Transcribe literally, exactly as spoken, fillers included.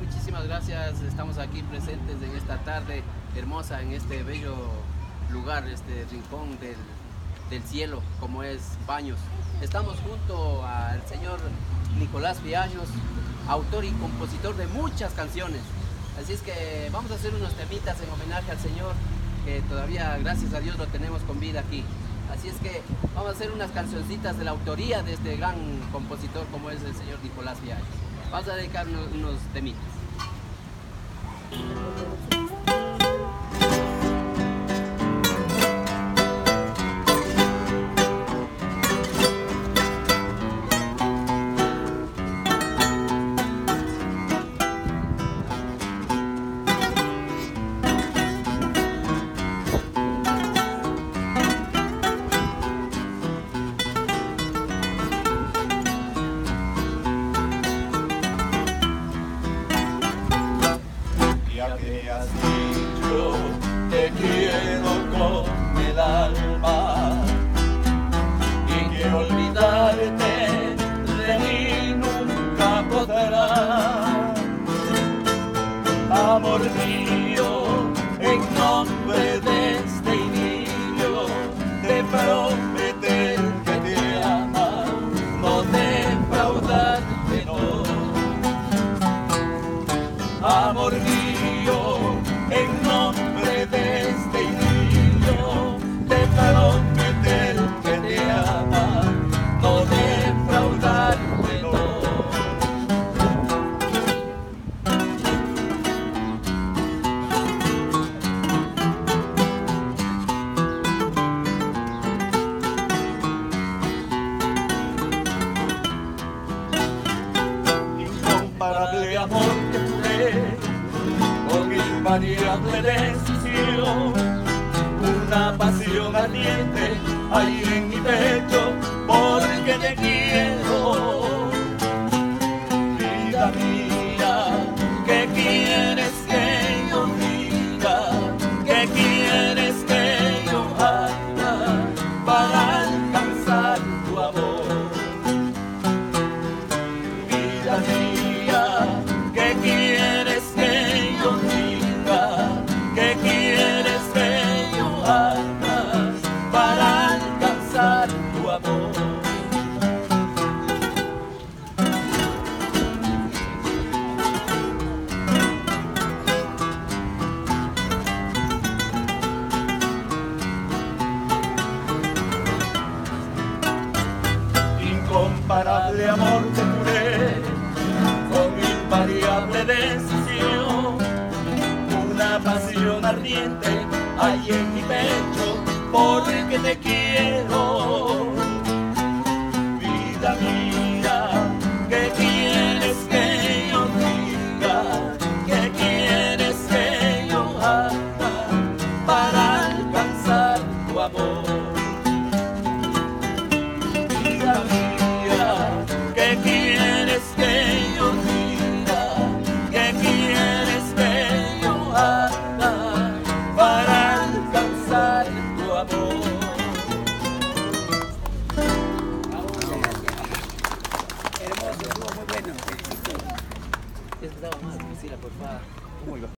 muchísimas gracias. Estamos aquí presentes en esta tarde hermosa, en este bello lugar, este rincón del, del cielo, como es Baños. Estamos junto al señor Nicolás Viallos, autor y compositor de muchas canciones. Así es que vamos a hacer unos temitas en homenaje al señor, que todavía, gracias a Dios, lo tenemos con vida aquí. Así es que vamos a hacer unas cancioncitas de la autoría de este gran compositor como es el señor Nicolás Viallos. Vamos a dedicar unos, unos temitas. Ya que has dicho te quiero con el alma y que olvidarte de mí nunca podrás, amor mío, en nombre de este niño te prometer que te ama, no defraudarte, no, amor mío, en nombre de este niño te prometer que te ama, no defraudarte, no. Incomparable amor que juré, con invariable decisión, una pasión ardiente hay en mi pecho, porque te quiero, vida mía. ¿Qué quieres que yo diga? ¿Qué quieres que yo haga para alcanzar tu amor? Vida mía, ¿qué quieres que yo diga? ¿Qué quieres que yo haga para alcanzar tu amor? Incomparable amor te juré, con invariable decisión, una pasión ardiente hay en mi pecho, porque te quiero, vida mía.